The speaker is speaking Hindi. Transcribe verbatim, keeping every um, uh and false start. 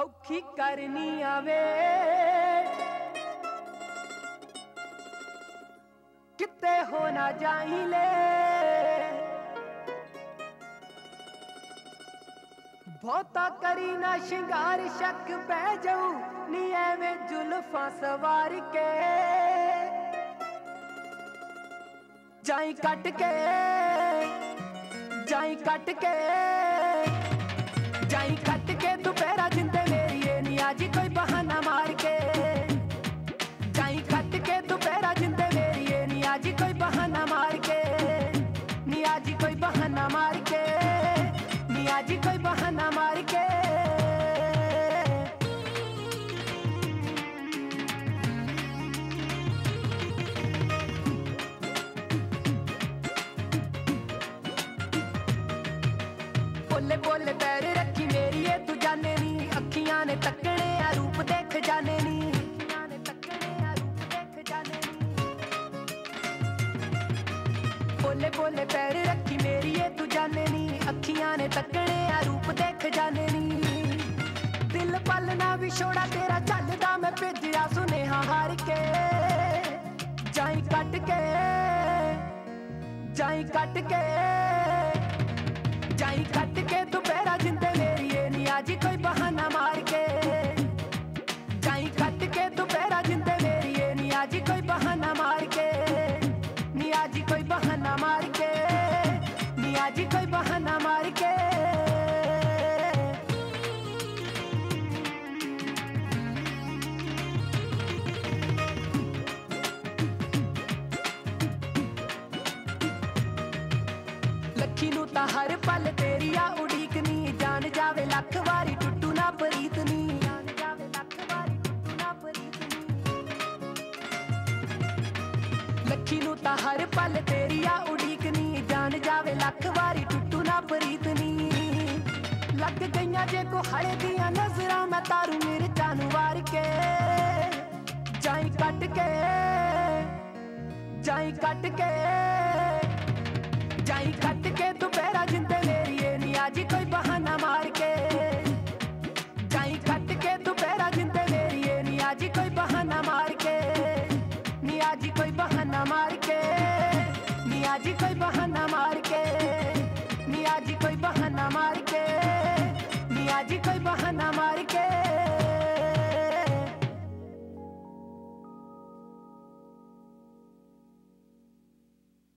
औखी करनी आवे किते हो ना जाई ले बहुता करी ना शिंगार शक पै जाऊ नी एवें जुल्फां सवार के जाई कट के जाई कट के जाई कट के दोपहरा जिंदे मेरी ए नी आजी कोई बहाना मार के जाई कट के दोपहरा जिंदे मेरी ए नी आजी कोई बहाना मार के नी आजी कोई बहाना मार के नी आजी कोई बहाना मार के बोले बोले पैर रखी मेरी ये तू जाने नी अखियां ने तकने आ रूप देख जाने नी बोले बोले पैर रखी मेरी ये तू जाने नी अखियां ने तकने आ रूप देख जाने नी दिल पलना भी छोड़ा तेरा चलदा मैं भेजिया सुनेहा हार के जाई कट के जाई कट के जाई कट के दोपहरा जिंदे मेरी ए नी आजी कोई बहाना मार के जाई कट के दोपहरा जिंदे मेरी ए नी आजी कोई बहाना मार के नी आजी कोई बहाना मार के नी आजी कोई बहाना मार के लखी नू ता हर पल तेरी आ उड़ीकनी जान जावे लख वारी टुटू ना प्रीतनी जान जावे लख वारी टुटू ना प्रीतनी लखी नू ता हर पल तेरी आ उड़ीकनी जान जावे लख वारी टुटू ना प्रीतनी लग गईयां जे को हड़े दियां नजरां मैं तारू मेरे जानू वार के जाई कट के जाई कट के जाई कट के दोपहरा जिंदे मेरी ए नी आजी कोई बहाना मार के जाई कट के दोपहरा जिंदे मेरी ए नी आजी कोई बहाना मार के नी आजी कोई बहाना मार के नी आजी कोई बहाना